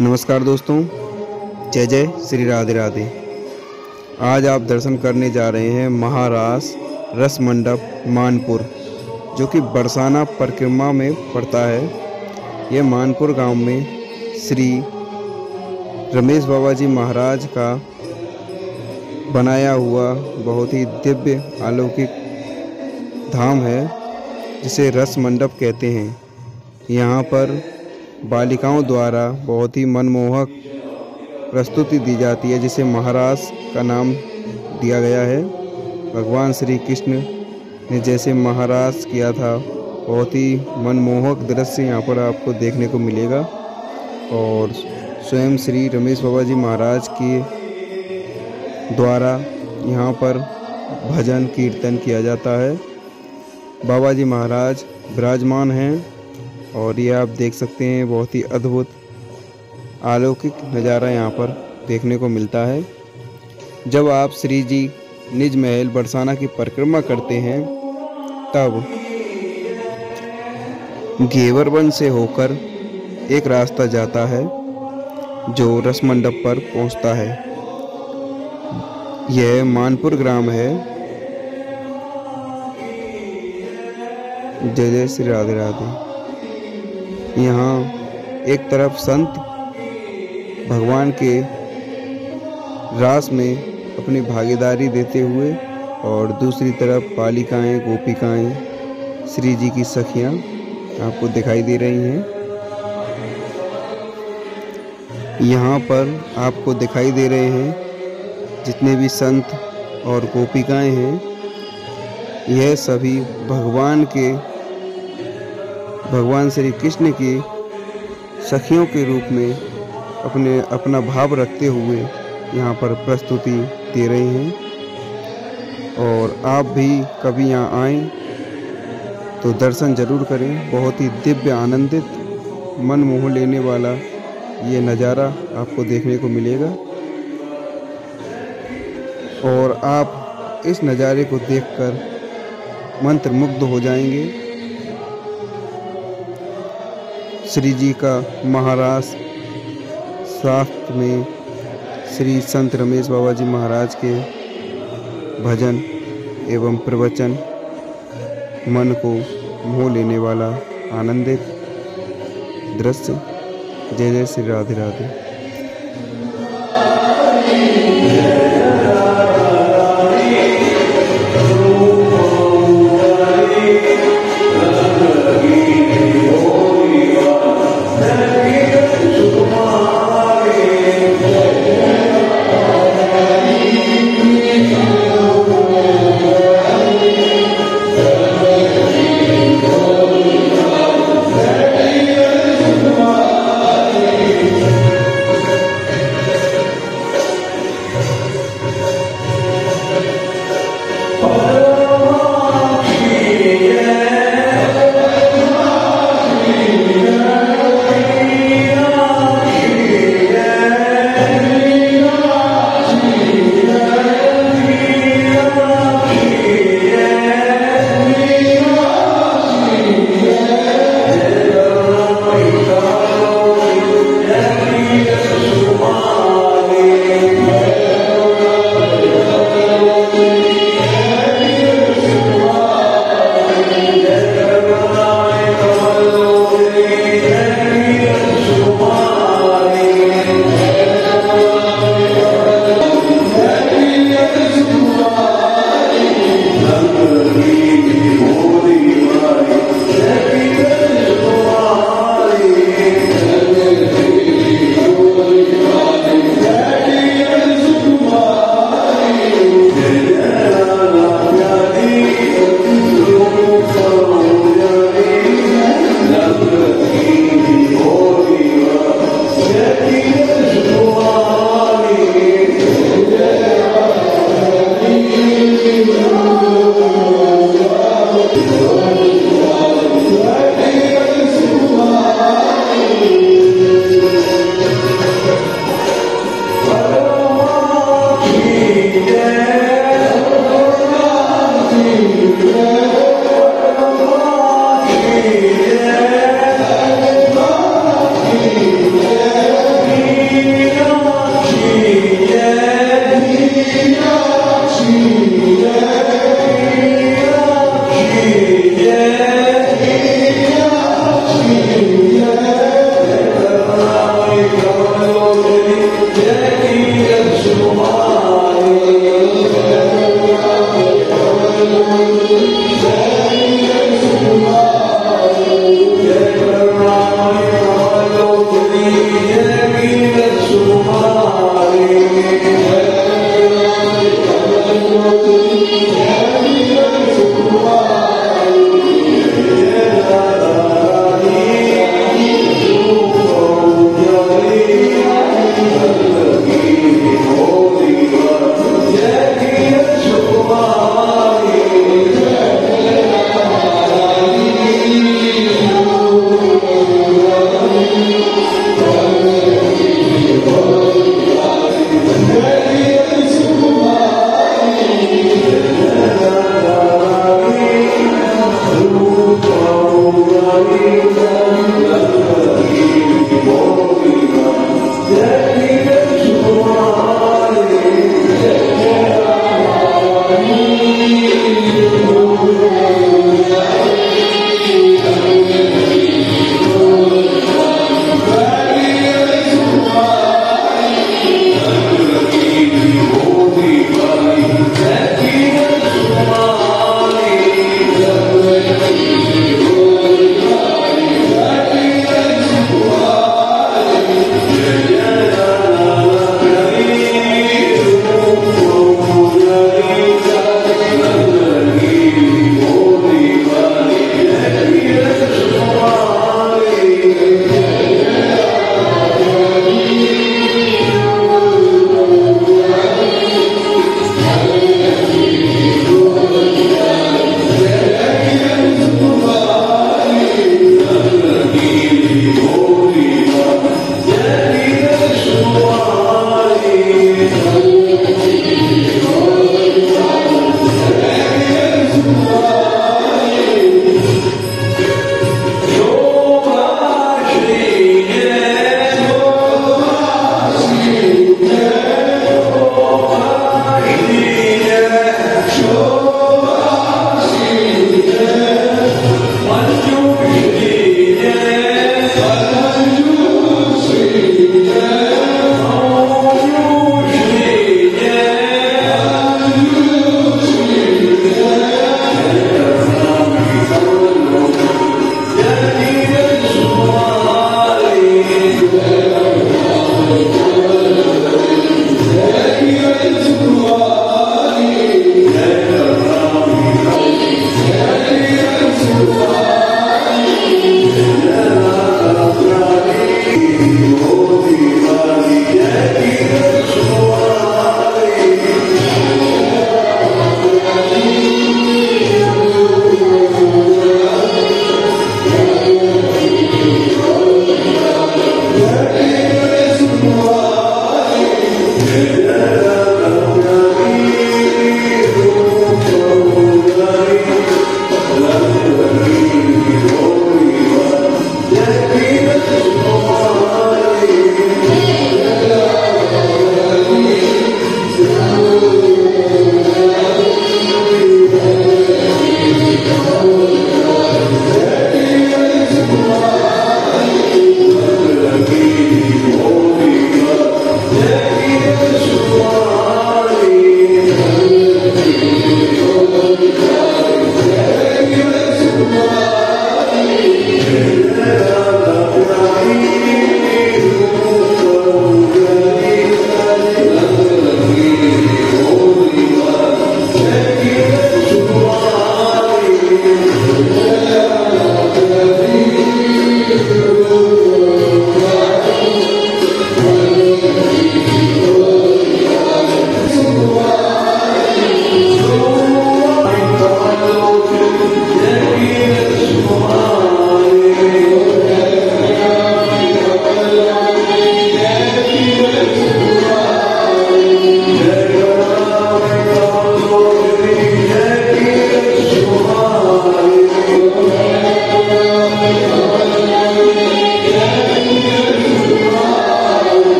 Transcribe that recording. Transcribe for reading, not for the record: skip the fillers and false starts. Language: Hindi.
नमस्कार दोस्तों, जय जय श्री राधे राधे। आज आप दर्शन करने जा रहे हैं महारास रस मंडप मानपुर, जो कि बरसाना परिक्रमा में पड़ता है। यह मानपुर गांव में श्री रमेश बाबा जी महाराज का बनाया हुआ बहुत ही दिव्य अलौकिक धाम है, जिसे रस मंडप कहते हैं। यहाँ पर बालिकाओं द्वारा बहुत ही मनमोहक प्रस्तुति दी जाती है, जिसे महारास का नाम दिया गया है। भगवान श्री कृष्ण ने जैसे महारास किया था, बहुत ही मनमोहक दृश्य यहाँ पर आपको देखने को मिलेगा। और स्वयं श्री रमेश बाबा जी महाराज के द्वारा यहाँ पर भजन कीर्तन किया जाता है। बाबा जी महाराज विराजमान हैं और ये आप देख सकते हैं, बहुत ही अद्भुत अलौकिक नज़ारा यहाँ पर देखने को मिलता है। जब आप श्री जी निज महल बरसाना की परिक्रमा करते हैं, तब घेवरवन से होकर एक रास्ता जाता है जो रस मंडप पर पहुंचता है। यह मानपुर ग्राम है। जय जय श्री राधे राधे। यहाँ एक तरफ संत भगवान के रास में अपनी भागीदारी देते हुए और दूसरी तरफ बालिकाएं, गोपिकाएं, श्री जी की सखियां आपको दिखाई दे रही हैं। यहाँ पर आपको दिखाई दे रहे हैं जितने भी संत और गोपिकाएं हैं, यह सभी भगवान श्री कृष्ण की सखियों के रूप में अपना भाव रखते हुए यहाँ पर प्रस्तुति दे रहे हैं। और आप भी कभी यहाँ आएँ तो दर्शन जरूर करें। बहुत ही दिव्य, आनंदित, मन मोह लेने वाला ये नज़ारा आपको देखने को मिलेगा और आप इस नज़ारे को देखकर मंत्रमुग्ध हो जाएंगे। श्री जी का महारास शास्त्र में श्री संत रमेश बाबा जी महाराज के भजन एवं प्रवचन मन को मोह लेने वाला आनंदित दृश्य। जय जय श्री राधे राधे।